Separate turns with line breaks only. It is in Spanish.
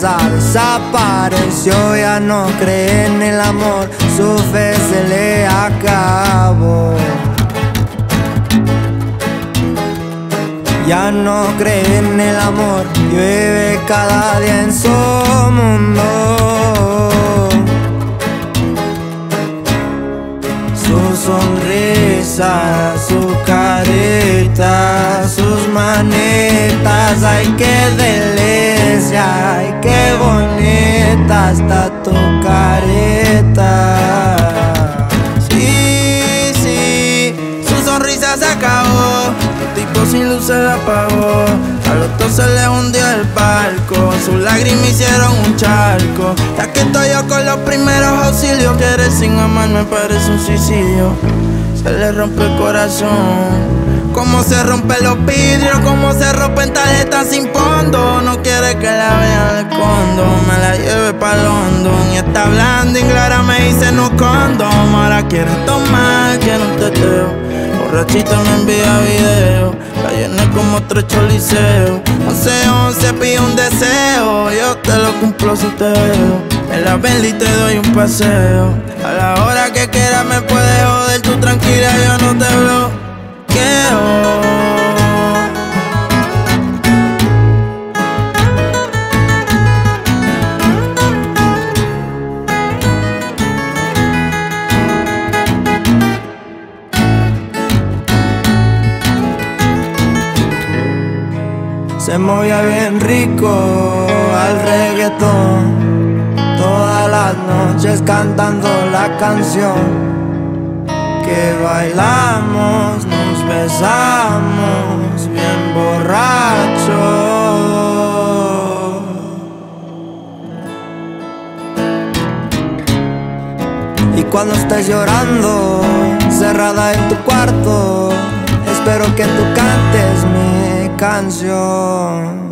sonrisa desapareció. Ya no cree en el amor, su fe se le acabó. Ya no cree en el amor, llueve cada día en su mundo. Su sonrisa, su carita, sus manitas, ay qué delicia, ay qué bonita está tu carita. Sí, sí, su sonrisa se acabó, el tipo sin luz se la apagó. A los dos se les hundió el barco, sus lágrimas hicieron un charco. Ya que estoy yo con los primeros auxilios, querer sin amar me parece un suicidio. Se le rompe el corazón, como se rompen los vidrios, como se rompen tarjetas sin fondo. No quiere que la vea, le escondo, me la lleve pa' London. Y está hablando inglés, me dice no condom. Ahora quiere tomar, quiere un teteo. Borrachito me envía video, la llené como 3 choliseos. 11-11 pide un deseo, yo te lo cumplo si te veo. En la Bentley te doy un paseo. A la hora que quieras me puedes joder, tú tranquila, yo no te bloqueo. Se movía bien rico al reggaetón, todas las noches cantando la canción que bailamos, nos besamos bien borrachos. Y cuando estés llorando, cerrada en tu cuarto, espero que tú cantes mi canción.